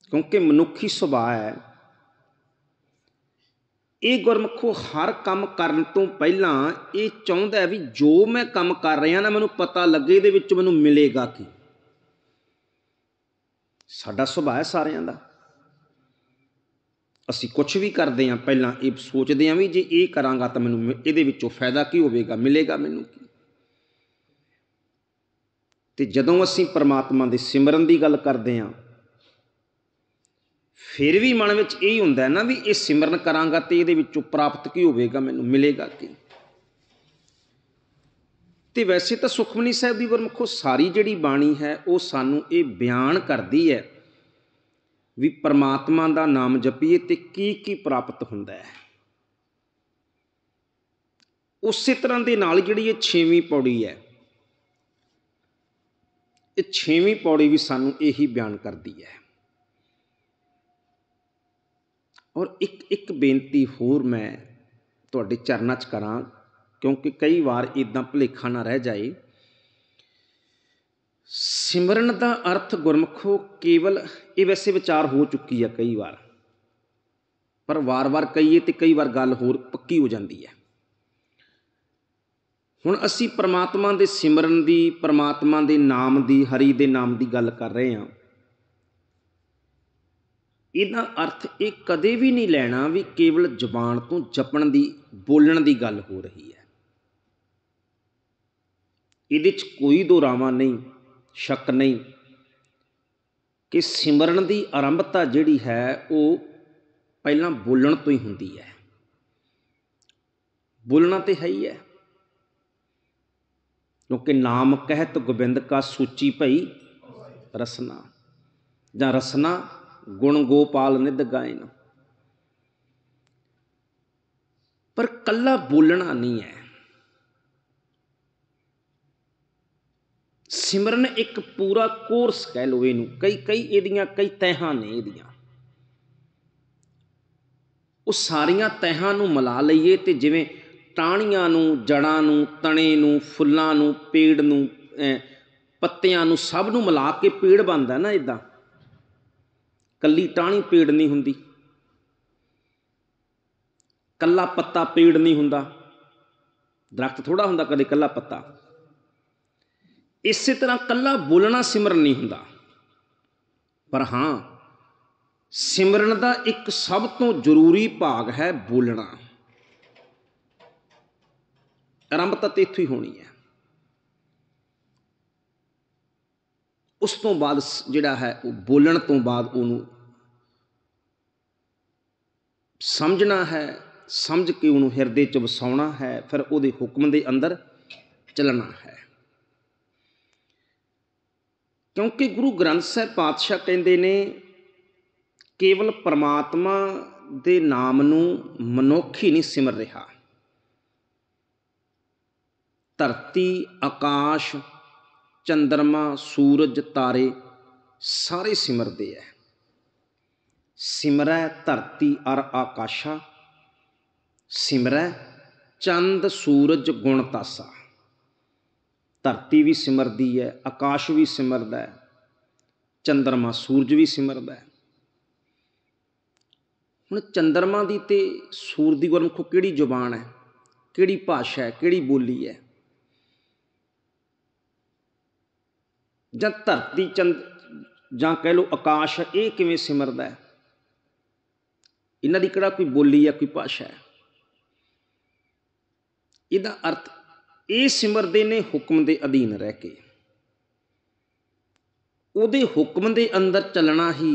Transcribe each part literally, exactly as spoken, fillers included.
क्योंकि मनुखी सुभाव है, ये गुरमुखो हर काम करन तो पहला ये चाहुंदा है भी जो मैं काम कर रहा ना मैनूं पता लगे इहदे विच मैनूं मिलेगा की। साडा सुभाव है सारिਆਂ ਦਾ, ਅਸੀਂ कुछ भी करते हैं पहला ये सोचते हैं भी जे ये करांगा तो मैनूं इहदे विचों फायदा की होवेगा, मिलेगा मैनूं की। ते जदों असीं परमात्मा दे सिमरन की गल करते हैं फिर भी मन में यही हुंदा है ना भी ये सिमरन करांगा तो ये प्राप्त की होवेगा, मैनूं मिलेगा की। तो वैसे तो सुखमनी साहिब की गुरमुखो सारी जिहड़ी बाणी है वो सानूं ये बयान करदी है भी परमात्मा का नाम जपीए तो की की प्राप्त हुंदा है। उस तरह के नाल जिहड़ी ये छेवीं पौड़ी है, ये छेवीं पौड़ी भी सानूं यही बयान करदी है। और एक एक बेनती होर मैं तुहाडे चरनां च करां, क्योंकि कई बार इदां भुलेखा ना रह जाए। सिमरन का अर्थ गुरमुखो केवल ये वैसे विचार हो चुकी है कई बार, पर वार वार कहीए तो कई बार गल होर पक्की हो जाती है। हुण असीं परमात्मा दे सिमरन दी, परमात्मा दे नाम दी, हरि दे नाम दी गल कर रहे हैं। इहदा अर्थ ये कदे भी नहीं लेना भी केवल जबान तो जपण दी, बोलण दी गल हो रही है। इहदे च कोई दोरावा नहीं, शक नहीं कि सिमरन की आरंभता जिहड़ी है वो पहला बोलण तो ही हुंदी है। बोलना तो है ही है, क्योंकि नाम कहत गोबिंद का सूची भई रसना, जां रसना गुण गोपाल निध गायन। पर कल्ला बोलना नहीं है, सिमरन एक पूरा कोर्स कह लो इनू। कई कई इहदियां कई तहां ने इहदियां, वो सारियां तहां नूं मिला लईए तो जिवें टाहणियां नूं, जड़ां नूं, तणे नूं, फुल्लां नूं, पेड़ नूं, पत्तियां नूं सब नूं मिला के पेड़ बनदा ना, इदां कल्ली टाहणी पेड़ नहीं हुंदी, कल्ला पत्ता पेड़ नहीं हुंदा, दरख्त थोड़ा हुंदा कदे कल्ला पत्ता। इस तरह कल्ला बोलना सिमरन नहीं हुंदा, पर हाँ सिमरन का एक सब तो जरूरी भाग है बोलना। आरंभता तो इत्थों ही होनी है, उस तो बाद जिहड़ा है वो बोलण तो बाद उहनूं समझना है, समझ के उन्होंने हिरदे च वसाउणा है, फिर उहदे हुक्म दे अंदर चलना है। क्योंकि गुरु ग्रंथ साहिब पातशाह कहते ने केवल परमात्मा दे नाम नूं मनुख ही नहीं सिमर रहा, धरती आकाश चंद्रमा सूरज तारे सारे सिमरते है। सिमरै धरती अर आकाशा, सिमरै चंद सूरज गुण तासा। धरती भी सिमरदी है, आकाश भी सिमरदा है, चंद्रमा सूरज भी सिमरदा है। हुण चंद्रमा दी ते सूरज दी गुरमुखो किहड़ी जुबान है, किहड़ी भाषा है, किहड़ी बोली है? जां धरती चंद जां कह लो आकाश ये किवें सिमरदा है? इन्हां दी किहड़ा कोई बोली है, कोई भाषा है? इहदा अर्थ ये सिमरदे ने हुक्म दे अधीन रह के, उहदे हुक्म दे अंदर चलना ही।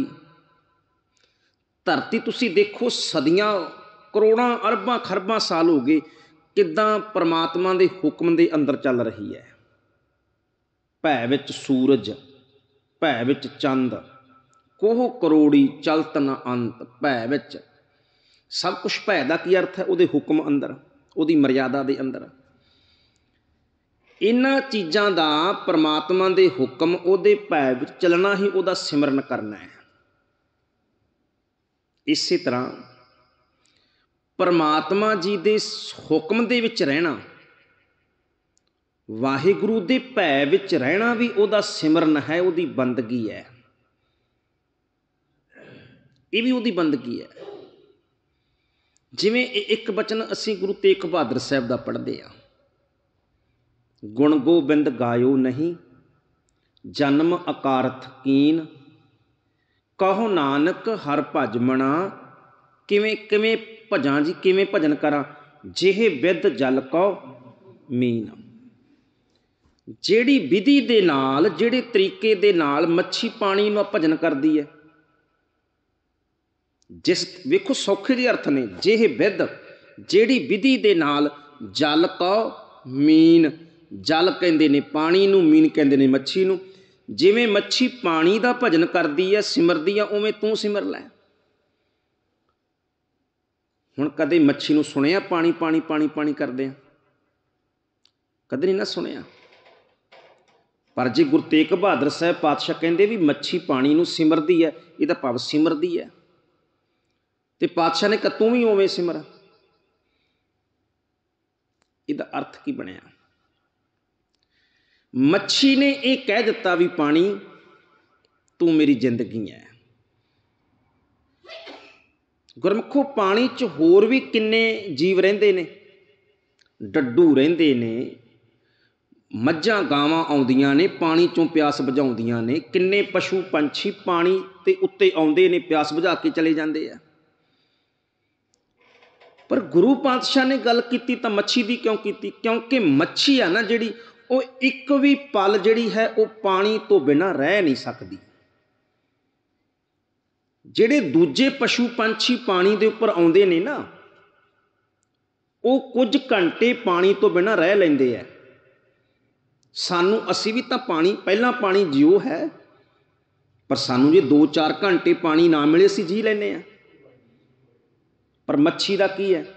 धरती तुसी देखो सदियां करोड़ां अरबां खरबां साल हो गए किदां परमात्मा दे हुक्म दे अंदर चल रही है। भै विच सूरज, भै विच चंद, कोह करोड़ी चलत न अंत। भै विच सब कुछ, भै दा की अर्थ है? उहदे हुक्म अंदर, उहदी मर्यादा दे अंदर। इन्हां चीज़ां दा परमात्मा दे हुक्म उहदे भै विच चलना ही उहदा सिमरन करना है। इसे तरह परमात्मा जी दे हुक्म दे विच रहना, वाहिगुरु दे भै विच रहना भी उहदा सिमरन है, उहदी बंदगी है। ਇਹ ਵੀ ਉਹਦੀ ਬੰਦਗੀ ਹੈ। ਜਿਵੇਂ ਇਹ ਇੱਕ ਬਚਨ ਅਸੀਂ ਗੁਰੂ ਤੇਗ ਬਹਾਦਰ ਸਾਹਿਬ ਦਾ ਪੜ੍ਹਦੇ ਹਾਂ, ਗੁਣ ਗੋਬਿੰਦ ਗਾਇਓ ਨਹੀਂ, ਜਨਮ ਅਕਾਰਥ ਕੀਨ, ਕਹੋ ਨਾਨਕ ਹਰ ਭਜ ਮਣਾ। ਕਿਵੇਂ ਕਿਵੇਂ ਭਜਾਂ ਜੀ, ਕਿਵੇਂ ਭਜਨ ਕਰਾਂ, ਜਿਹੇ ਵਿਦ ਜਲ ਕੋ ਮੀਨ। ਜਿਹੜੀ ਵਿਧੀ ਦੇ ਨਾਲ, ਜਿਹੜੇ ਤਰੀਕੇ ਦੇ ਨਾਲ ਮੱਛੀ ਪਾਣੀ ਨੂੰ ਭਜਨ ਕਰਦੀ ਹੈ, ਜਿਸ ਵੇਖੋ ਸੌਖੇ ਜਿਹੇ ਅਰਥ ਨੇ, ਜਿਹੇ ਵਿਦ, ਜਿਹੜੀ ਵਿਧੀ ਦੇ ਨਾਲ, ਜਲ ਕੋ ਮੀਨ, ਜਲ ਕਹਿੰਦੇ ਨੇ ਪਾਣੀ ਨੂੰ, ਮੀਨ ਕਹਿੰਦੇ ਨੇ ਮੱਛੀ ਨੂੰ। ਜਿਵੇਂ ਮੱਛੀ ਪਾਣੀ ਦਾ ਭਜਨ ਕਰਦੀ ਹੈ, ਸਿਮਰਦੀ ਹੈ, ਉਵੇਂ ਤੂੰ ਸਿਮਰ ਲੈ। ਹੁਣ ਕਦੇ ਮੱਛੀ ਨੂੰ ਸੁਣਿਆ ਪਾਣੀ ਪਾਣੀ ਪਾਣੀ ਪਾਣੀ ਕਰਦੇ ਆ? ਕਦੇ ਨਹੀਂ ਨਾ ਸੁਣਿਆ। ਪਰ ਜੇ ਗੁਰੂ ਤੇਗ ਬਹਾਦਰ ਸਾਹਿਬ ਪਾਤਸ਼ਾਹ ਕਹਿੰਦੇ ਵੀ ਮੱਛੀ ਪਾਣੀ ਨੂੰ ਸਿਮਰਦੀ ਹੈ, ਇਹਦਾ ਭਾਵ ਸਿਮਰਦੀ ਹੈ। ਤੇ ਪਾਤਸ਼ਾਹ ਨੇ ਕਿਹਾ ਤੂੰ ਵੀ ਉਵੇਂ ਸਿਮਰ। ਇਹਦਾ ਅਰਥ ਕੀ ਬਣਿਆ? ਮੱਛੀ ਨੇ ਇਹ ਕਹਿ ਦਿੱਤਾ ਵੀ ਪਾਣੀ ਤੂੰ ਮੇਰੀ ਜ਼ਿੰਦਗੀ ਹੈ। ਗੁਰਮੁਖੋ ਪਾਣੀ 'ਚ ਹੋਰ ਵੀ ਕਿੰਨੇ ਜੀਵ ਰਹਿੰਦੇ ਨੇ, ਡੱਡੂ ਰਹਿੰਦੇ ਨੇ, ਮੱਝਾਂ ਗਾਵਾਂ ਆਉਂਦੀਆਂ ਨੇ ਪਾਣੀ 'ਚੋਂ ਪਿਆਸ ਬੁਝਾਉਂਦੀਆਂ ਨੇ, ਕਿੰਨੇ ਪਸ਼ੂ ਪੰਛੀ ਪਾਣੀ ਦੇ ਉੱਤੇ ਆਉਂਦੇ ਨੇ, ਪਿਆਸ ਬੁਝਾ ਕੇ ਚਲੇ ਜਾਂਦੇ ਆ। ਪਰ ਗੁਰੂ ਪਾਤਸ਼ਾਹ ਨੇ ਗੱਲ ਕੀਤੀ ਤਾਂ ਮੱਛੀ ਦੀ ਕਿਉਂ ਕੀਤੀ? ਕਿਉਂਕਿ ਮੱਛੀ ਆ ਨਾ ਜਿਹੜੀ, ਉਹ ਇੱਕ ਵੀ ਪਲ ਜਿਹੜੀ ਹੈ ਉਹ ਪਾਣੀ ਤੋਂ ਬਿਨਾਂ ਰਹਿ ਨਹੀਂ ਸਕਦੀ। ਜਿਹੜੇ ਦੂਜੇ ਪਸ਼ੂ ਪੰਛੀ ਪਾਣੀ ਦੇ ਉੱਪਰ ਆਉਂਦੇ ਨੇ ਨਾ, ਉਹ ਕੁਝ ਘੰਟੇ ਪਾਣੀ ਤੋਂ ਬਿਨਾਂ ਰਹਿ ਲੈਂਦੇ ਆ। ਸਾਨੂੰ, ਅਸੀਂ ਵੀ ਤਾਂ ਪਾਣੀ, ਪਹਿਲਾਂ ਪਾਣੀ ਜਿਉ ਹੈ, ਪਰ ਸਾਨੂੰ ਜੇ ਦੋ ਚਾਰ ਘੰਟੇ ਪਾਣੀ ਨਾ ਮਿਲੇ ਅਸੀਂ ਜੀ ਲੈਂਦੇ ਹਾਂ। ਪਰ ਮੱਛੀ ਦਾ ਕੀ ਹੈ?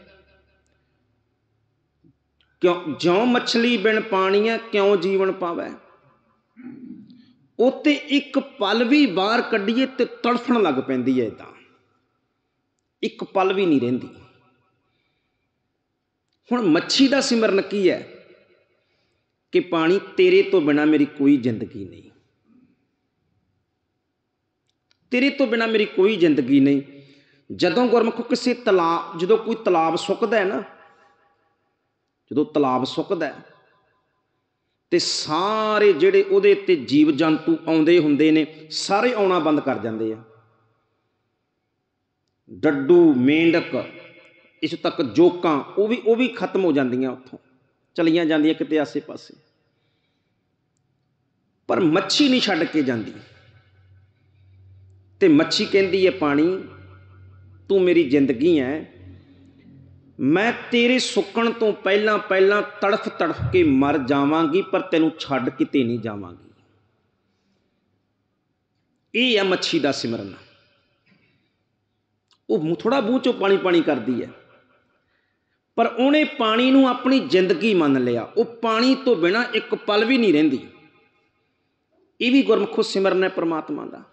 ਕਿਉਂ ਜਿਉਂ ਮੱਛਲੀ ਬਿਨ ਪਾਣੀ ਹੈ, ਕਿਉਂ ਜੀਵਨ ਪਾਵੈ। ਉਹ ਤੇ ਇੱਕ ਪਲ ਵੀ ਬਾਹਰ ਕੱਢੀਏ ਤੇ ਤੜਫਣ ਲੱਗ ਪੈਂਦੀ ਹੈ। ਤਾਂ ਇੱਕ ਪਲ ਵੀ ਨਹੀਂ ਰਹਿੰਦੀ। ਹੁਣ ਮੱਛੀ ਦਾ ਸਿਮਰਨ ਕੀ ਹੈ ਕਿ ਪਾਣੀ ਤੇਰੇ ਤੋਂ ਬਿਨਾਂ ਮੇਰੀ ਕੋਈ ਜ਼ਿੰਦਗੀ ਨਹੀਂ, ਤੇਰੇ ਤੋਂ ਬਿਨਾਂ ਮੇਰੀ ਕੋਈ ਜ਼ਿੰਦਗੀ ਨਹੀਂ। ਜਦੋਂ ਗੁਰਮੁਖ ਕਿਸੇ ਤਲਾਬ, ਜਦੋਂ ਕੋਈ ਤਲਾਬ ਸੁੱਕਦਾ ਹੈ ਨਾ, ਜਦੋਂ ਤਲਾਬ ਸੁੱਕਦਾ ਤੇ ਸਾਰੇ ਜਿਹੜੇ ਉਹਦੇ ਤੇ ਜੀਵ ਜੰਤੂ ਆਉਂਦੇ ਹੁੰਦੇ ਨੇ, ਸਾਰੇ ਆਉਣਾ ਬੰਦ ਕਰ ਜਾਂਦੇ ਆ। ਡੱਡੂ, ਮੇਂਢਕ, ਇਸ ਤੱਕ ਜੋਕਾਂ, ਉਹ ਵੀ ਉਹ ਵੀ ਖਤਮ ਹੋ ਜਾਂਦੀਆਂ, ਉੱਥੋਂ ਚਲੀਆਂ ਜਾਂਦੀਆਂ ਕਿਤੇ ਆਸੇ ਪਾਸੇ। ਪਰ ਮੱਛੀ ਨਹੀਂ ਛੱਡ ਕੇ ਜਾਂਦੀ। ਤੇ ਮੱਛੀ ਕਹਿੰਦੀ ਹੈ ਪਾਣੀ ਤੂੰ ਮੇਰੀ ਜ਼ਿੰਦਗੀ ਹੈ, ਮੈਂ ਤੇਰੇ ਸੁੱਕਣ ਤੋਂ ਪਹਿਲਾਂ ਪਹਿਲਾਂ ਤੜਫ ਤੜਫ ਕੇ ਮਰ ਜਾਵਾਂਗੀ, ਪਰ ਤੈਨੂੰ ਛੱਡ ਕਿਤੇ ਨਹੀਂ ਜਾਵਾਂਗੀ। ਇਹ ਹੈ ਮੱਛੀ ਦਾ ਸਿਮਰਨ। ਉਹ ਥੋੜਾ ਮੂੰਹ ਚੋਂ ਪਾਣੀ ਪਾਣੀ ਕਰਦੀ ਹੈ, ਪਰ ਉਹਨੇ ਪਾਣੀ ਨੂੰ ਆਪਣੀ ਜ਼ਿੰਦਗੀ ਮੰਨ ਲਿਆ। ਉਹ ਪਾਣੀ ਤੋਂ ਬਿਨਾਂ ਇੱਕ ਪਲ ਵੀ ਨਹੀਂ ਰਹਿੰਦੀ। ਇਹ ਵੀ ਗੁਰਮੁਖੋ ਸਿਮਰਨ ਹੈ ਪ੍ਰਮਾਤਮਾ ਦਾ।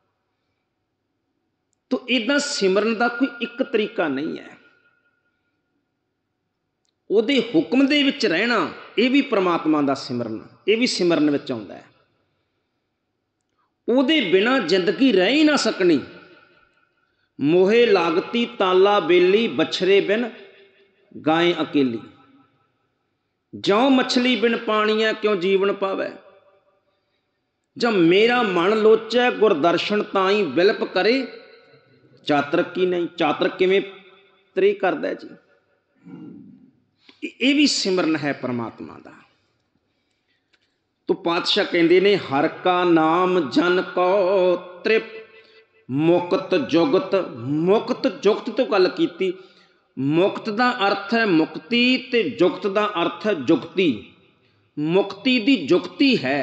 ਤੋ ਇੱਦਾਂ ਸਿਮਰਨ ਦਾ ਕੋਈ ਇੱਕ ਤਰੀਕਾ ਨਹੀਂ ਹੈ। ਉਹਦੇ ਹੁਕਮ ਦੇ ਵਿੱਚ ਰਹਿਣਾ, ਇਹ ਵੀ ਪ੍ਰਮਾਤਮਾ ਦਾ ਸਿਮਰਨ, ਇਹ ਵੀ ਸਿਮਰਨ ਵਿੱਚ ਆਉਂਦਾ ਹੈ। ਉਹਦੇ ਬਿਨਾਂ ਜ਼ਿੰਦਗੀ ਰਹਿ ਹੀ ਨਾ ਸਕਣੀ। ਮੋਹੇ ਲਾਗਤੀ ਤਾਲਾ ਬੇਲੀ, ਬਛਰੇ ਬਿਨ ਗਾਏ ਅਕੇਲੀ। ਜਿਉਂ ਮਛਲੀ ਬਿਨ ਪਾਣੀਆਂ, ਕਿਉਂ ਜੀਵਨ ਪਾਵੈ। ਜਾਂ ਮੇਰਾ ਮਨ ਲੋਚੈ ਗੁਰਦਰਸ਼ਨ, ਤਾਈ ਵਿਲਪ ਕਰੇ ਚਾਤਰਕ ਕੀ ਨਹੀਂ। ਚਾਤਰਕ ਕਿਵੇਂ ਤ੍ਰੇ ਕਰਦਾ ਜੀ। ਇਹ ਵੀ ਸਿਮਰਨ ਹੈ ਪਰਮਾਤਮਾ ਦਾ। ਤੋ ਪਾਤਸ਼ਾਹ ਕਹਿੰਦੇ ਨੇ ਹਰ ਕਾ ਨਾਮ ਜਨ ਕੋ ਤ੍ਰਿਪ, ਮੁਕਤ ਜੁਗਤ। ਮੁਕਤ ਜੁਗਤ ਤੋਂ ਗੱਲ ਕੀਤੀ। ਮੁਕਤ ਦਾ ਅਰਥ ਹੈ ਮੁਕਤੀ, ਤੇ ਜੁਗਤ ਦਾ ਅਰਥ ਹੈ ਜੁਗਤੀ। ਮੁਕਤੀ ਦੀ ਜੁਗਤੀ ਹੈ।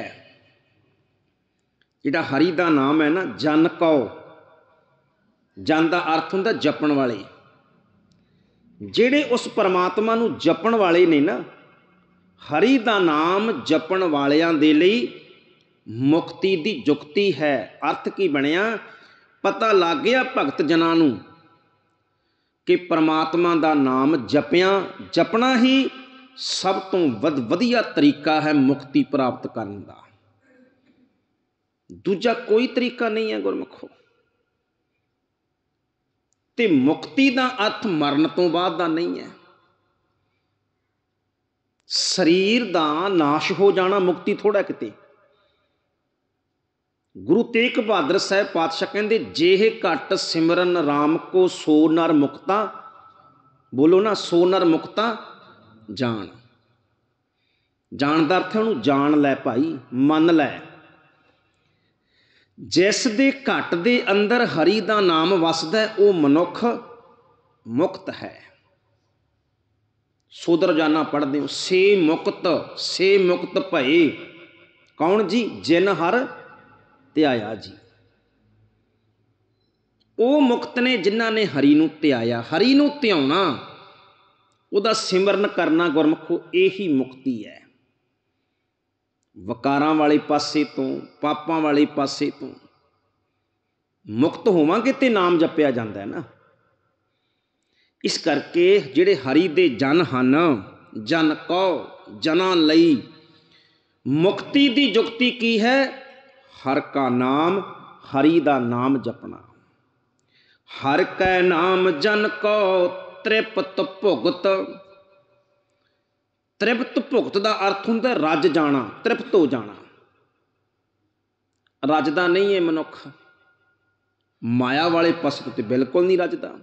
ਜਿਹੜਾ ਹਰੀ ਦਾ ਨਾਮ ਹੈ ਨਾ, ਜਨ ਕਉ, ਜਨ ਦਾ ਅਰਥ ਹੁੰਦਾ ਜਪਣ ਵਾਲੇ। ਜਿਹੜੇ ਉਸ ਪਰਮਾਤਮਾ ਨੂੰ ਜਪਣ ਵਾਲੇ ਨੇ ਨਾ, ਹਰੀ ਦਾ ਨਾਮ ਜਪਣ ਵਾਲਿਆਂ ਦੇ ਲਈ ਮੁਕਤੀ ਦੀ ਜੁਗਤੀ ਹੈ। ਅਰਥ ਕੀ ਬਣਿਆ? ਪਤਾ ਲੱਗ ਗਿਆ ਭਗਤ ਜਨਾਂ ਨੂੰ ਕਿ ਪਰਮਾਤਮਾ ਦਾ ਨਾਮ ਜਪਿਆ, ਜਪਣਾ ਹੀ ਸਭ ਤੋਂ ਵਧ ਵਧੀਆ ਤਰੀਕਾ ਹੈ ਮੁਕਤੀ ਪ੍ਰਾਪਤ ਕਰਨ ਦਾ। ਦੂਜਾ ਕੋਈ ਤਰੀਕਾ ਨਹੀਂ ਹੈ ਗੁਰਮੁਖੋ। ਤੇ ਮੁਕਤੀ ਦਾ ਅਰਥ ਮਰਨ ਤੋਂ ਬਾਅਦ ਦਾ ਨਹੀਂ ਹੈ। ਸਰੀਰ ਦਾ ਨਾਸ਼ ਹੋ ਜਾਣਾ ਮੁਕਤੀ ਥੋੜਾ ਕਿਤੇ। ਗੁਰੂ ਤੇਗ ਬਹਾਦਰ ਸਾਹਿਬ ਪਾਤਸ਼ਾਹ ਕਹਿੰਦੇ, ਜੇਹ ਘਟ ਸਿਮਰਨ ਰਾਮ ਕੋ ਸੋ ਨਰ ਮੁਕਤਾ, ਬੋਲੋ ਨਾ, ਸੋ ਨਰ ਮੁਕਤਾ ਜਾਣ। ਜਾਣ ਦਾ ਅਰਥ ਉਹਨੂੰ ਜਾਣ ਲੈ ਭਾਈ, ਮੰਨ ਲੈ। ਜਿਸ ਦੇ ਘਟ ਦੇ ਅੰਦਰ ਹਰੀ ਦਾ ਨਾਮ ਵਸਦਾ ਉਹ ਮਨੁੱਖ ਮੁਕਤ ਹੈ। ਸੋਦਰ ਰੋਜ਼ਾਨਾ ਪੜ੍ਹਦੇ ਹੋ, ਸੇ ਮੁਕਤ ਸੇ ਮੁਕਤ ਭਏ, ਕੌਣ ਜੀ? ਜਿਨ ਹਰ ਧਿਆਇਆ ਜੀ। ਉਹ ਮੁਕਤ ਨੇ ਜਿਨ੍ਹਾਂ ਨੇ ਹਰੀ ਨੂੰ ਧਿਆਇਆ। ਹਰੀ ਨੂੰ ਧਿਆਉਣਾ, ਉਹਦਾ ਸਿਮਰਨ ਕਰਨਾ ਗੁਰਮੁਖੋ, ਇਹੀ ਮੁਕਤੀ ਹੈ। ਵਕਾਰਾਂ ਵਾਲੇ ਪਾਸੇ ਤੋਂ, ਪਾਪਾਂ ਵਾਲੇ ਪਾਸੇ ਤੋਂ ਮੁਕਤ ਹੋਵਾਂਗੇ ਤੇ ਨਾਮ ਜਪਿਆ ਜਾਂਦਾ ਹੈ ਨਾ। ਇਸ ਕਰਕੇ ਜਿਹੜੇ ਹਰੀ ਦੇ ਜਨ ਹਨ, ਜਨ ਕਉ ਜਨਾਂ ਲਈ ਮੁਕਤੀ ਦੀ ਜੁਗਤੀ ਕੀ ਹੈ? ਹਰ ਕਾ ਨਾਮ, ਹਰੀ ਦਾ ਨਾਮ ਜਪਣਾ। ਹਰ ਕੈ ਨਾਮ ਜਨ ਕੋ ਤ੍ਰਿਪਤ ਭੁਗਤ। ਤ੍ਰਿਪਤ ਭੁਗਤ ਦਾ ਅਰਥ ਹੁੰਦਾ ਰੱਜ ਜਾਣਾ, ਤ੍ਰਿਪਤ ਹੋ ਜਾਣਾ। ਰੱਜਦਾ ਨਹੀਂ ਹੈ ਮਨੁੱਖ, ਮਾਇਆ ਵਾਲੇ ਪਾਸੇ ਤੇ ਬਿਲਕੁਲ ਨਹੀਂ ਰੱਜਦਾ।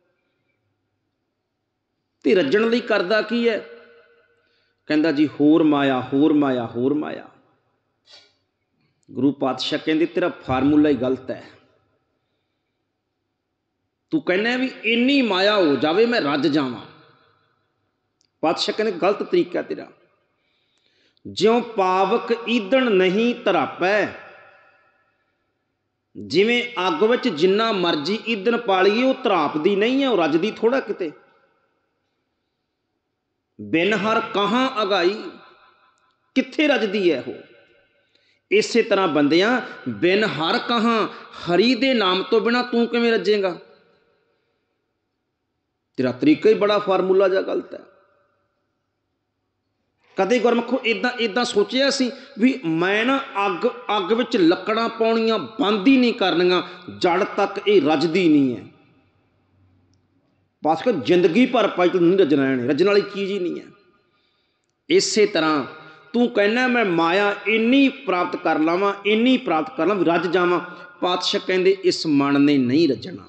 ਤੇ ਰੱਜਣ ਲਈ ਕਰਦਾ ਕੀ ਹੈ? ਕਹਿੰਦਾ ਜੀ ਹੋਰ ਮਾਇਆ, ਹੋਰ ਮਾਇਆ, ਹੋਰ ਮਾਇਆ। ਗੁਰੂ ਪਾਤਸ਼ਾਹ ਕਹਿੰਦੇ ਤੇਰਾ ਫਾਰਮੂਲਾ ਹੀ ਗਲਤ ਹੈ। ਤੂੰ ਕਹਿੰਦਾ ਵੀ ਇੰਨੀ ਮਾਇਆ ਹੋ ਜਾਵੇ ਮੈਂ ਰੱਜ ਜਾਵਾਂ। ਪਾਤਸ਼ਾਹ ਕਹਿੰਦੇ ਗਲਤ ਤਰੀਕਾ ਤੇਰਾ। ਜਿਉਂ ਪਾਵਕ ਈਂਧਣ ਨਹੀਂ ਧਰਾਪੈ, ਜਿਵੇਂ ਅੱਗ ਵਿੱਚ ਜਿੰਨਾ ਮਰਜ਼ੀ ਈਂਧਣ ਪਾਲੀਏ ਉਹ ਧਰਾਪਦੀ ਨਹੀਂ ਹੈ, ਉਹ ਰੱਜਦੀ ਥੋੜਾ ਕਿਤੇ। ਬਿਨ ਹਰ ਕਹਾਂ ਅਗਾਈ, ਕਿੱਥੇ ਰੱਜਦੀ ਹੈ ਉਹ। ਇਸੇ ਤਰ੍ਹਾਂ ਬੰਦਿਆਂ, ਬਿਨ ਹਰ ਕਹਾਂ, ਹਰੀ ਦੇ ਨਾਮ ਤੋਂ ਬਿਨਾਂ ਤੂੰ ਕਿਵੇਂ ਰੱਜੇਗਾ? ਤੇਰਾ ਤਰੀਕਾ ਹੀ ਬੜਾ ਫਾਰਮੂਲਾ ਜਿਹਾ ਗਲਤ ਹੈ। ਕਦੇ ਗੁਰਮੁਖੋ ਇਦਾਂ ਇਦਾਂ ਸੋਚਿਆ ਸੀ ਵੀ ਮੈਂ ਨਾ ਅੱਗ ਅੱਗ ਵਿੱਚ ਲੱਕੜਾਂ ਪਾਉਣੀਆਂ ਬੰਦ ਹੀ ਨਹੀਂ ਕਰਨੀਆਂ ਜੜ ਤੱਕ ਇਹ ਰੱਜਦੀ ਨਹੀਂ ਹੈ? ਬਸ ਕਿ ਜ਼ਿੰਦਗੀ ਭਰ ਪਾਈ ਤੂੰ ਨਹੀਂ ਰੱਜਣਾ, ਇਹਨੇ ਰੱਜਣ ਵਾਲੀ ਚੀਜ਼ ਹੀ ਨਹੀਂ ਹੈ। ਇਸੇ ਤਰ੍ਹਾਂ ਤੂੰ ਕਹਿੰਦਾ ਮੈਂ ਮਾਇਆ ਇੰਨੀ ਪ੍ਰਾਪਤ ਕਰ ਲਵਾਂ, ਇੰਨੀ ਪ੍ਰਾਪਤ ਕਰ ਲਵਾਂ ਵੀ ਰੱਜ ਜਾਵਾਂ। ਪਾਤਸ਼ਾਹ ਕਹਿੰਦੇ ਇਸ ਮਨ ਨੇ ਨਹੀਂ ਰੱਜਣਾ,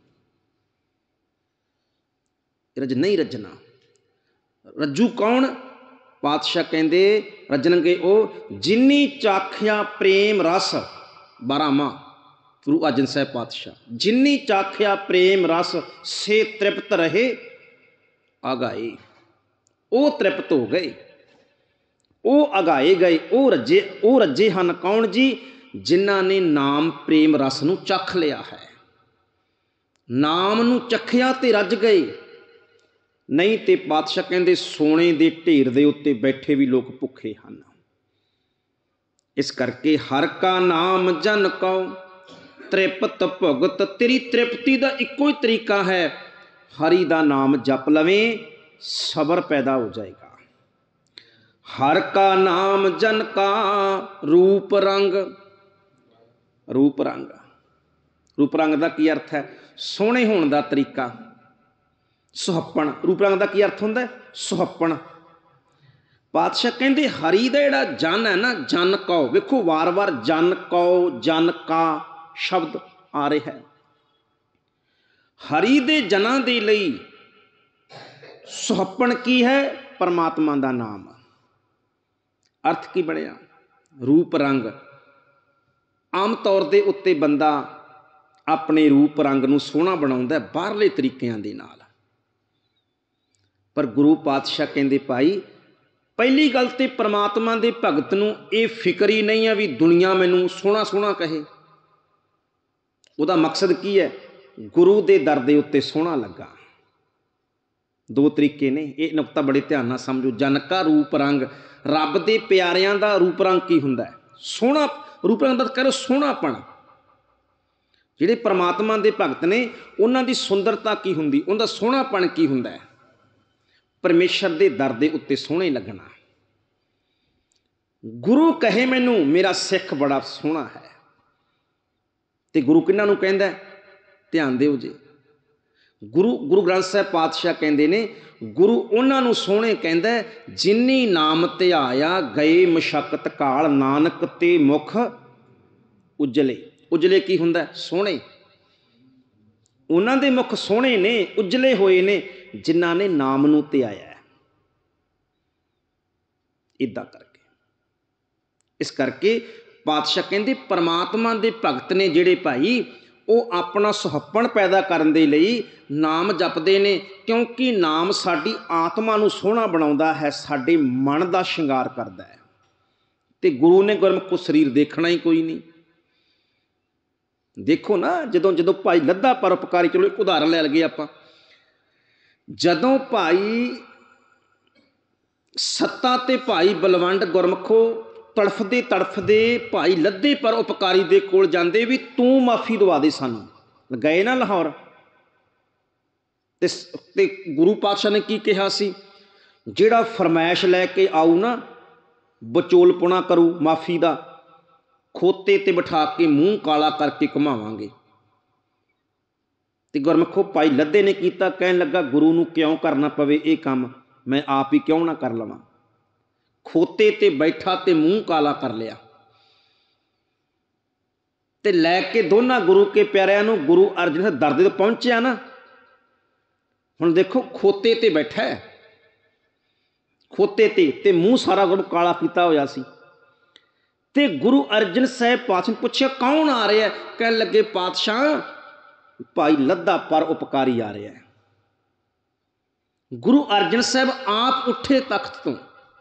ਰੱਜ ਨਹੀਂ ਰੱਜਣਾ। ਰੱਜੂ ਕੌਣ? ਪਾਤਸ਼ਾਹ ਕਹਿੰਦੇ ਰੱਜਣਗੇ ਉਹ ਜਿਨੀ ਚਾਖਿਆ ਪ੍ਰੇਮ ਰਸ ਬਾਰਾਮਾ। ਗੁਰੂ ਅਰਜਨ ਸਾਹਿਬ ਪਾਤਸ਼ਾਹ, ਜਿਨੀ ਚਾਖਿਆ ਪ੍ਰੇਮ ਰਸ ਸੇ ਤ੍ਰਿਪਤ ਰਹੇ ਆਗਾਏ। ਉਹ ਤ੍ਰਿਪਤ ਹੋ ਗਏ, ਉਹ ਅਗਾਏ ਗਏ, ਉਹ ਰੱਜੇ ਉਹ ਰੱਜੇ ਹਨ। ਕੌਣ ਜੀ? ਜਿਨ੍ਹਾਂ ਨੇ ਨਾਮ ਪ੍ਰੇਮ ਰਸ ਨੂੰ ਚੱਖ ਲਿਆ ਹੈ। ਨਾਮ ਨੂੰ ਚੱਖਿਆ ਤੇ ਰੱਜ ਗਏ। ਨਹੀਂ ਤੇ ਪਾਤਸ਼ਾਹ ਕਹਿੰਦੇ ਸੋਨੇ ਦੇ ਢੇਰ ਦੇ ਉੱਤੇ ਬੈਠੇ ਵੀ ਲੋਕ ਭੁੱਖੇ ਹਨ। ਇਸ ਕਰਕੇ ਹਰ ਕਾ ਨਾਮ ਜਨ ਕਉ ਤ੍ਰਿਪਤ ਭੁਗਤ। ਤੇਰੀ ਤ੍ਰਿਪਤੀ ਦਾ ਇੱਕੋ ਹੀ ਤਰੀਕਾ ਹੈ, ਹਰੀ ਦਾ ਨਾਮ ਜਪ ਲਵੇਂ, ਸਬਰ ਪੈਦਾ ਹੋ ਜਾਏਗਾ। ਹਰ ਕਾ ਨਾਮ ਜਨ ਕਾ ਰੂਪ ਰੰਗ। ਰੂਪ ਰੰਗ, ਰੂਪ ਰੰਗ ਦਾ ਕੀ ਅਰਥ ਹੈ? ਸੋਹਣੇ ਹੋਣ ਦਾ ਤਰੀਕਾ। ਸੁਹੱਪਣ, ਰੂਪ ਰੰਗ ਦਾ ਕੀ ਅਰਥ ਹੁੰਦਾ? ਸੁਹੱਪਣ। ਪਾਤਸ਼ਾਹ ਕਹਿੰਦੇ ਹਰੀ ਦਾ ਜਿਹੜਾ ਜਨ ਹੈ ਨਾ, ਜਨ ਕਉ, ਵੇਖੋ ਵਾਰ ਵਾਰ ਜਨ ਕਉ ਜਨ ਕਾ ਸ਼ਬਦ ਆ ਰਿਹਾ ਹੈ। ਹਰੀ ਦੇ ਜਨਾਂ ਦੇ ਲਈ ਸੁਹੱਪਣ ਕੀ ਹੈ? ਪਰਮਾਤਮਾ ਦਾ ਨਾਮ। ਅਰਥ ਕੀ ਬਣਿਆ? ਰੂਪ ਰੰਗ। ਆਮ ਤੌਰ ਦੇ ਉੱਤੇ ਬੰਦਾ ਆਪਣੇ ਰੂਪ ਰੰਗ ਨੂੰ ਸੋਹਣਾ ਬਣਾਉਂਦਾ ਬਾਹਰਲੇ ਤਰੀਕਿਆਂ ਦੇ ਨਾਲ, ਪਰ ਗੁਰੂ ਪਾਤਸ਼ਾਹ ਕਹਿੰਦੇ ਭਾਈ ਪਹਿਲੀ ਗੱਲ ਤੇ ਪਰਮਾਤਮਾ ਦੇ ਭਗਤ ਨੂੰ ਇਹ ਫਿਕਰ ਹੀ ਨਹੀਂ ਹੈ ਵੀ ਦੁਨੀਆ ਮੈਨੂੰ ਸੋਹਣਾ ਸੋਹਣਾ ਕਹੇ। ਉਹਦਾ ਮਕਸਦ ਕੀ ਹੈ? ਗੁਰੂ ਦੇ ਦਰ ਦੇ ਉੱਤੇ ਸੋਹਣਾ ਲੱਗਾ। ਦੋ ਤਰੀਕੇ ਨੇ, ਇਹ ਨੁਕਤਾ ਬੜੇ ਧਿਆਨ ਨਾਲ ਸਮਝੋ। ਜਨ ਕਾ ਰੂਪ ਰੰਗ, ਰੱਬ ਦੇ ਪਿਆਰਿਆਂ ਦਾ ਰੂਪ ਰੰਗ ਕੀ ਹੁੰਦਾ ਹੈ? ਸੋਹਣਾ। ਰੂਪ ਰੰਗ ਦਾ ਕਹਿ ਲਓ ਸੋਹਣਾਪਣ। ਜਿਹੜੇ ਪਰਮਾਤਮਾ ਦੇ ਭਗਤ ਨੇ ਉਹਨਾਂ ਦੀ ਸੁੰਦਰਤਾ ਕੀ ਹੁੰਦੀ, ਉਹਦਾ ਸੋਹਣਾਪਣ ਕੀ ਹੁੰਦਾ ਹੈ? ਪਰਮੇਸ਼ਰ ਦੇ ਦਰ ਦੇ ਉੱਤੇ ਸੋਹਣੇ ਲੱਗਣਾ। ਗੁਰੂ ਕਹੇ ਮੈਨੂੰ ਮੇਰਾ ਸਿੱਖ ਬੜਾ ਸੋਹਣਾ ਹੈ। ਤੇ ਗੁਰੂ ਕਿਹਨਾਂ ਨੂੰ ਕਹਿੰਦਾ? ਧਿਆਨ ਦਿਓ ਜੀ, गुरु गुरु ग्रंथ साहब पातशाह कहते ने गुरु उन्होंने सोहणे कहंदा जिन्नी नाम ध्याया गए मशक्कत काल नानक ते मुख उजले। उजले की हुंदा सोहणे, उन्हां दे मुख सोहणे ने उजले होए ने जिन्हां ने नाम नूं ध्याया। इदां करके इस करके पातशाह कहंदे परमात्मा दे भगत ने जिहड़े भाई वो अपना सुहप्पण पैदा करन दे लई नाम जपदे ने, क्योंकि नाम साडी आत्मा नूं सोहना बनाउंदा है, साडे मन दा श्रृंगार करदा है। ते गुरु ने गुरमुख को शरीर देखना ही कोई नहीं। देखो ना जदों जदों भाई लद्दा परोपकारी, चलो एक उदाहरण लै लगे आपां, जदों भाई सत्ता ते भाई बलवंड गुरमुखो तड़फदे तड़फदे भाई लद्दे पर उपकारी दे कोल जांदे भी तू माफ़ी दवा दे सानू। गए ना लाहौर ते, ते गुरु पातशाह ने की कहा सी, जिहड़ा फरमैश लैके आऊ ना बचोलपुना करू माफ़ी दा, खोते ते बिठा के मूँह काला करके घुमावांगे। ते गुरमुखो भाई लद्दे ने कीता, कहन लगा गुरु नूं क्यों करना पवे ये काम, मैं आप ही क्यों ना कर लवां। खोते ते बैठा ते मूँह काला कर लिया ते लैके दोनों गुरु के प्यारियां नूं गुरु अर्जन दर दे पहुंचया ना। हुण देखो खोते ते बैठा है, खोते ते ते मूँह सारा गुरु काला कीता होया सी। ते गुरु अर्जन साहब पातशाह ने पूछया कौन आ रहा है, कहन लगे पातशाह भाई लद्दा पर उपकारी आ रहा है। गुरु अर्जन साहब आप उठे तख्त तो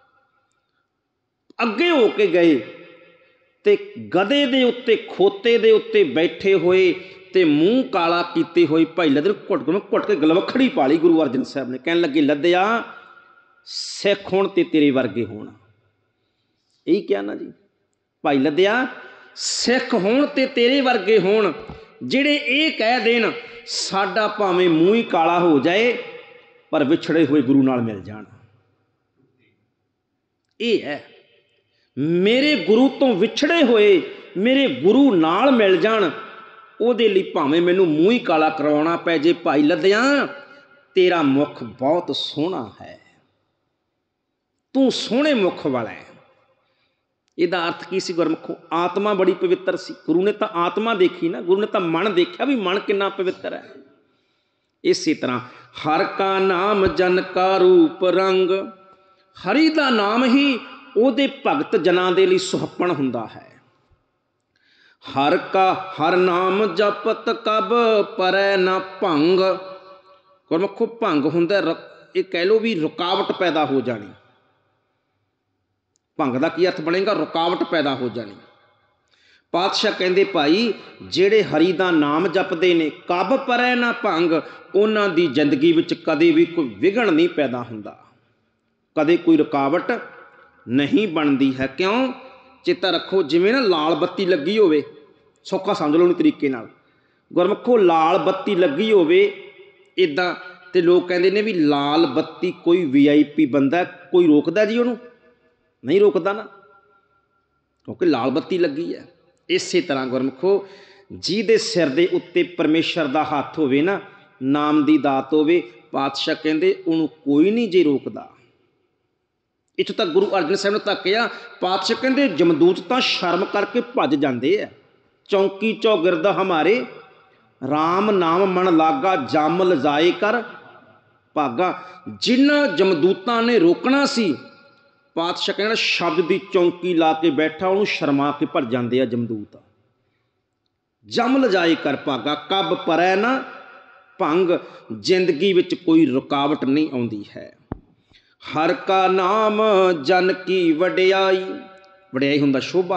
अगे हो के गए ते गधे दे उत्ते खोते दे उत्ते बैठे हुए ते मूँह काला कीते हुए भाई लद्दे घुट घुट के गलवखड़ी पा ली गुरु अर्जन साहब ने। कहन लगे लद्दिया सिख होण ते तेरे वर्गे होण, यही क्या ना जी भाई लद्दिया सिख होण ते तेरे वर्गे होण, जिहड़े ये कह देन साडा भावें मूँह ही काला हो जाए पर विछड़े हुए गुरु नाल मिल जाण। ये है मेरे गुरु तो विछड़े हुए मेरे गुरु नाल मिल जाण, उहदे लई भावें मैनूं मूँह ही काला करवाउणा पै जे। भाई लद्दिया तेरा मुख बहुत सोहना है, तू सोहणे मुख वाला है। इहदा अर्थ की सी गुरमुखो, आत्मा बड़ी पवित्र सी। गुरु ने तो आत्मा देखी ना, गुरु ने तो मन देखा भी मन कितना पवित्र है। इसी तरह हर का नाम जन का रूप रंग, हरि का नाम ही ਉਹਦੇ भगत जनां दे लई सुहप्पण हुंदा है। हर का हर नाम जपत कब परै ना भंग, गुरमुखो भंग हुंदा ये कह लो भी रुकावट पैदा हो जानी। भंग का की अर्थ बनेगा, रुकावट पैदा हो जानी। पातशाह कहंदे भाई जिहड़े हरि दा नाम जपदे ने कब परै ना भंग, उन्हां दी जिंदगी विच कदे भी कोई विघन नहीं पैदा हुंदा, कदे कोई रुकावट नहीं बनती है। क्यों चेता रखो जिवें ना लाल बत्ती लगी होवे, सौखा समझ लो तरीके नाल, गुरमुखो लाल बत्ती लगी होवे इदां ते लोग कहंदे ने भी लाल बत्ती कोई वी आई पी बंदा कोई रोकदा जी, उहनूं नहीं रोकदा ना, क्योंकि लाल बत्ती लगी है। इसे तरह गुरमुखो जिहदे सिर दे उत्ते परमेश्वर दा हत्थ होवे ना, नाम दी दात होवे, पातशाह कहंदे उहनूं कोई नहीं जे रोकदा। इत्थों तक गुरु अर्जन साहब ने तकिया, पातशाह कहंदे जमदूत तां शर्म करके भज जांदे आ, चौंकी चौगिरद हमारे राम नाम मन लागा, जम लजाए कर भागा। जिन्हां जमदूतां ने रोकना सी, पातशाह कहना शब्द की चौंकी ला के बैठा उन्होंने शर्मा के भर जाते हैं जमदूत। जम लजाए कर भागा, कब परै ना भंग, जिंदगी विच कोई रुकावट नहीं आउंदी है। हर का नाम जन की वडियाई, वडियाई हुंदा शोभा,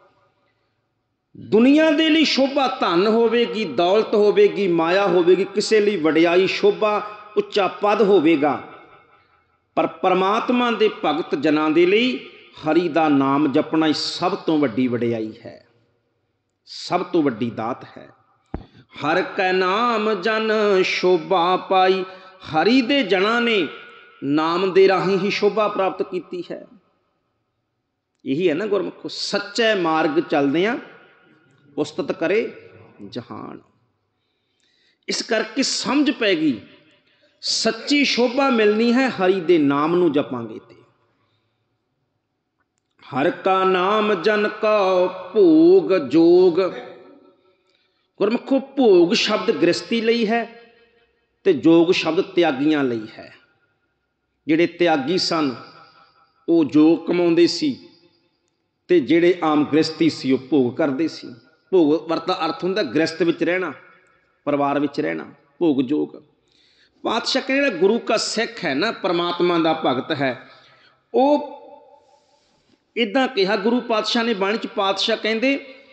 दुनिया दे लई शोभा धन होवेगी, दौलत होवेगी, माया होवेगी, किसी लई वडियाई शोभा उच्चा पद होवेगा, पर परमात्मा दे भगत जनां दे लई हरि दा नाम जपना ही सब तो वड्डी वडियाई है, सब तो वड्डी दात है। हर कै नाम जन शोभा पाई, हरि दे जनां ने नाम दे राही ही शोभा प्राप्त की है। यही है ना गुरमुखो, सच्चे मार्ग चलदे उस्तत करे जहान। इस करके समझ पैगी सच्ची शोभा मिलनी है हरि दे नाम नू जपांगे ते। हर का नाम जन का भोग जोग। गुरमुखो भोग शब्द गृहस्थी लई है ते जोग शब्द त्यागियां लई है। जिहड़े त्यागी सन वो जोग कमाउंदे सी ते जिहड़े आम गृहस्थी सी वो भोग करदे सी। भोग वरता अर्थ हुंदा गृहस्थ विच रहना, परिवार विच रहना, भोग जोग। पातशाह कहते जिहड़ा गुरु का सिख है ना, परमात्मा दा भगत है, वो इदां कहा गुरु पातशाह ने बाणी च। पातशाह कहंदे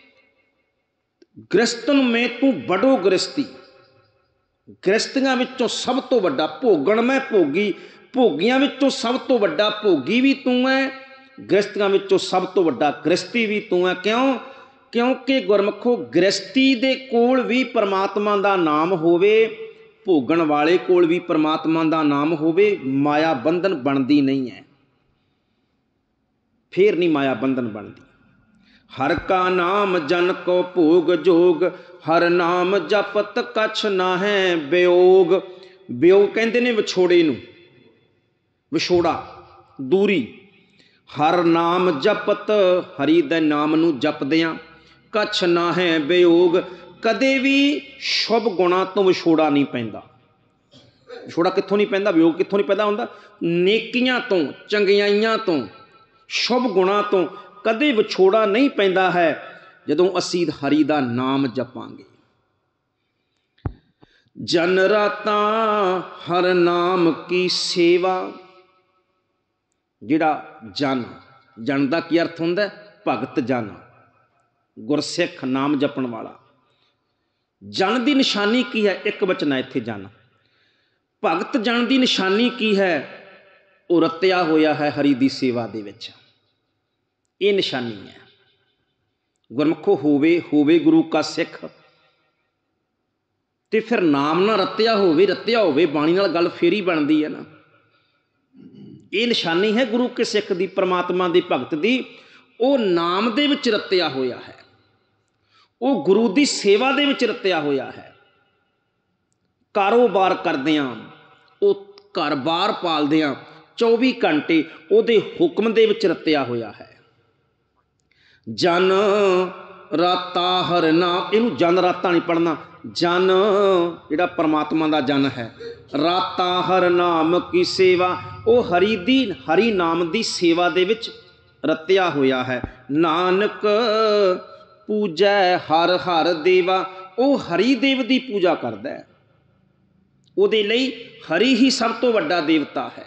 गृहस्थन में तू बड़ो गृहस्थी। गृहस्थियां विचों सब तो वड्डा भोगण मैं भोगी। भोगियां विचों सब तो वड्डा भोगी भी तू है, गृहस्थियां विचों सब तो वड्डा गृहस्थी भी तू है। क्यों? क्योंकि गुरमुखो गृहस्थी दे कोल भी परमात्मा दा नाम होवे, भोगण वाले कोल भी परमात्मा दा नाम होवे, माया बंधन बनदी नहीं है। फिर नहीं माया बंधन बनदी। हर का नाम जन को भोग जोग। हर नाम जपत कछ ना है वियोग। वियोग कहते ने विछोड़े नू, विछोड़ा दूरी। हर नाम जपत हरि दे नाम नू जपदियां कछ ना है वियोग। कदे भी शुभ गुणा तो विछोड़ा नहीं पैंदा। विछोड़ा कित्थों नहीं पैंदा, वियोग कित्थों नहीं पैदा हुंदा? नेकियां तो, चंगियाइयां तो, शुभ गुणा तो कदे विछोड़ा नहीं पैंदा है जदों असीं हरि दा नाम जपांगे। जन राता हर नाम की सेवा। जिहड़ा जन, जन दा की अर्थ हुंदा? भगत जन, गुरसिख, नाम जपण वाला। जन की निशानी की है? एक वचन है इत्थे जन। भगत जन की निशानी की है? वो रत्या होया है हरि दी सेवा दे विच। ये निशानी है। गुरमुखो होवे होवे गुरु का सिख ते फिर नाम ना रत्या होवे, रत्या होवे बाणी नाल गल फेर ही बनदी है ना। ये निशानी है गुरु के सिख दी, परमात्मा दे भगत दी। वो नाम दे विच रत्या होया है, वो गुरु दी सेवा दे विच रत्या होया है। कारोबार करदियां, वो घर बार पालदियां, चौबी घंटे उहदे हुक्म दे विच रत्या होया है। जन राता हर नाम, इनू जन राता नहीं पढ़ना। जन जिहड़ा परमात्मा दा जन है, राता हर नाम की सेवा, वो हरि दी, हरि नाम दी सेवा दे विच रत्या होया है। नानक पूजै हर हर देवा। वो हरि देव दी पूजा करदा है, उहदे लई हरि ही सब तो वड्डा देवता है,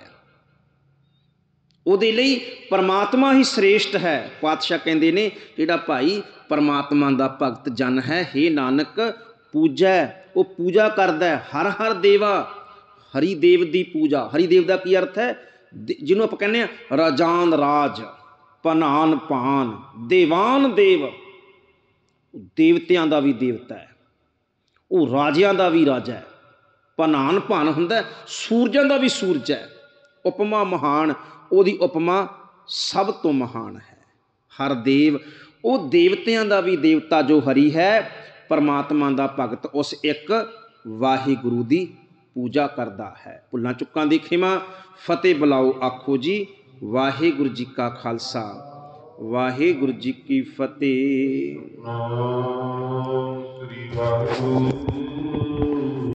उहदे लई परमात्मा ही श्रेष्ठ है। पातशाह कहंदे ने जिहड़ा भाई परमात्मा दा भगत जन है, हे नानक पूजै, वो पूजा करदा है हर हर देवा, हरि देव दी पूजा। हरि देव दा की अर्थ है? जिन्हों आपां कहने राजान राज, पनान पान, देवान देव। देवतियां दा भी देवता है, वो राजियां दा भी राजा है। पनान पान हुंदा सूरजां दा भी सूरज है। उपमा महान, ओदी उपमा सब तो महान है। हर देव, वो देवतियां दा भी देवता जो हरि है, परमात्मा दा भगत उस एक वाहिगुरु दी पूजा करदा है। भुल्लां चुक्कां दी खिमा, फतेह बुलाओ आखो जी। वाहिगुरु जी का खालसा, वाहिगुरु जी की फतेह। नाम श्री वाहिगुरु।